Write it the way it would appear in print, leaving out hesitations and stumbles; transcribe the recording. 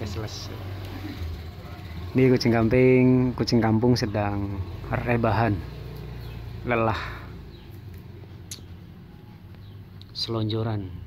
sampai selesai. Ini kucing kampung sedang rebahan, lelah, selonjoran.